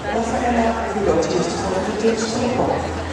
大阪のビルを中心に建築していこう。